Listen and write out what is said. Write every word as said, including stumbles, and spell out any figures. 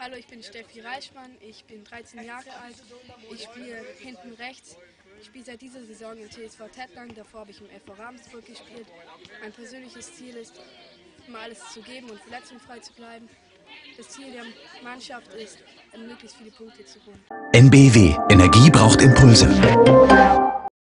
Hallo, ich bin Steffi Reichmann, ich bin dreizehn Jahre alt, ich spiele hinten rechts. Ich spiele seit dieser Saison im T S V Tettnang, davor habe ich im F V Ravensburg gespielt. Mein persönliches Ziel ist, immer alles zu geben und verletzungsfrei zu bleiben. Das Ziel der Mannschaft ist, möglichst viele Punkte zu holen. N B W. Energie braucht Impulse.